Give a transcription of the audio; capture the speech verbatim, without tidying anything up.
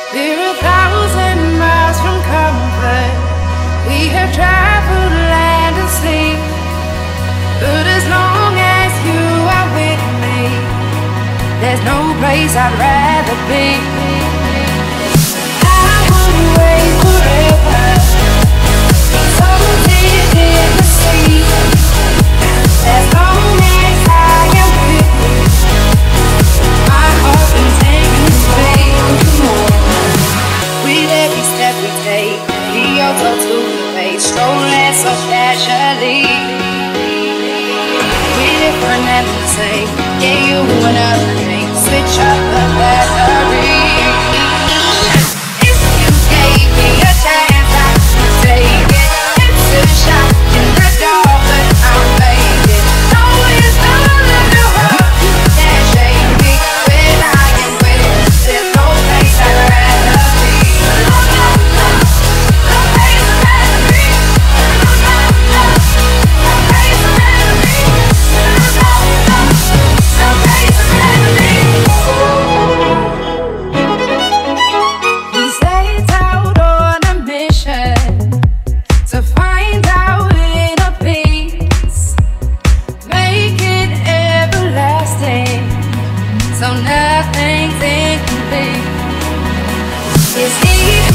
We're a thousand miles from comfort. We have traveled land and sea, but as long as you are with me, there's no place I'd rather be. I would wait forever, so deep in the sea. As long as I am with you, my heart can take me away. With every step we take, we all go to the face, strolling so casually. We're different and the same, yeah, you and I remain. Switch up the battery. If you gave me a chance, I would take it. It's a shot in the dark, but I'm faded. No, it's not in the heart, you can't shake me. When I am with you, there's no place I'd rather be. No, no, no, no place I'd rather be. No, no, no, no place I'd rather be. No, no, no, no place I'd rather be. We set out on a mission to find our inner peace, make it everlasting, so nothing's incomplete. It's easy.